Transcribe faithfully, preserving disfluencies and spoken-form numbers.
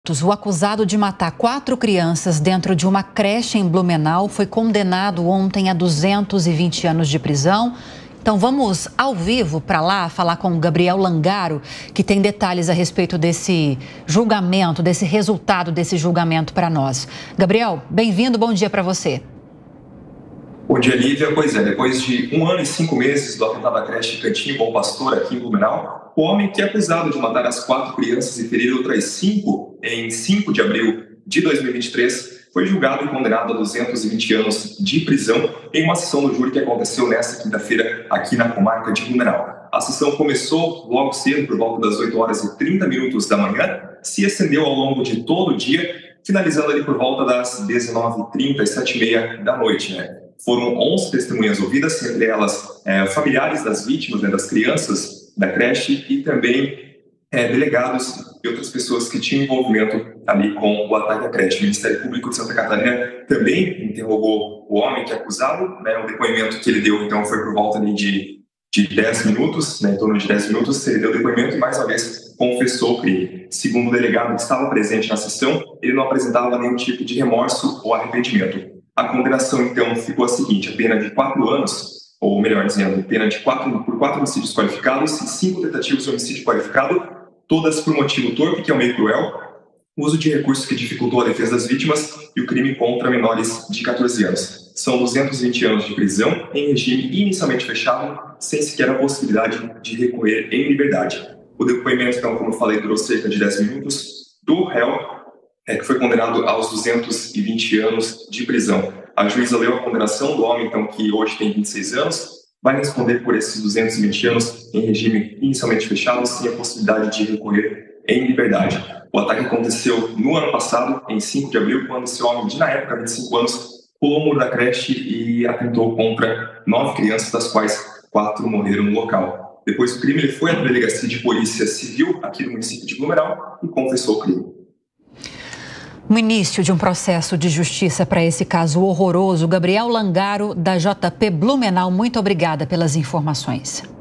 O acusado de matar quatro crianças dentro de uma creche em Blumenau foi condenado ontem a duzentos e vinte anos de prisão. Então vamos ao vivo para lá falar com o Gabriel Langaro, que tem detalhes a respeito desse julgamento, desse resultado desse julgamento para nós. Gabriel, bem-vindo, bom dia para você. Bom dia, Lívia. Pois é, depois de um ano e cinco meses do atentado à creche Cantinho Bom Pastor aqui em Blumenau, o homem que é acusado de matar as quatro crianças e ferir outras cinco em cinco de abril de dois mil e vinte e três foi julgado e condenado a duzentos e vinte anos de prisão em uma sessão do júri que aconteceu nesta quinta-feira aqui na comarca de Blumenau. A sessão começou logo cedo, por volta das oito horas e trinta minutos da manhã, se estendeu ao longo de todo o dia, finalizando ali por volta das dezenove e trinta, sete e meia da noite, né? Foram onze testemunhas ouvidas, entre elas é, familiares das vítimas, né, das crianças da creche e também é, delegados e outras pessoas que tinham envolvimento ali com o ataque à creche. O Ministério Público de Santa Catarina também interrogou o homem que é acusado, né, o depoimento que ele deu então foi por volta ali, de, de dez minutos, né, em torno de dez minutos, ele deu o depoimento e mais uma vez confessou o crime. Segundo o delegado que estava presente na sessão, ele não apresentava nenhum tipo de remorso ou arrependimento. A condenação, então, ficou a seguinte: a pena de quatro anos, ou melhor dizendo, pena de quatro, por quatro homicídios qualificados e cinco tentativas de homicídio qualificado, todas por motivo torpe, que é o meio cruel, uso de recursos que dificultou a defesa das vítimas e o crime contra menores de catorze anos. São duzentos e vinte anos de prisão em regime inicialmente fechado, sem sequer a possibilidade de recorrer em liberdade. O depoimento, então, como eu falei, durou cerca de dez minutos, do réu, É, que foi condenado aos duzentos e vinte anos de prisão. A juíza leu a condenação do homem, então, que hoje tem vinte e seis anos, vai responder por esses duzentos e vinte anos em regime inicialmente fechado, sem a possibilidade de recorrer em liberdade. O ataque aconteceu no ano passado, em cinco de abril, quando esse homem, de na época vinte e cinco anos, pulou o muro da creche e atentou contra nove crianças, das quais quatro morreram no local. Depois do crime, ele foi à delegacia de polícia civil aqui no município de Blumenau e confessou o crime. O início de um processo de justiça para esse caso horroroso. Gabriel Langaro, da J P Blumenau, muito obrigada pelas informações.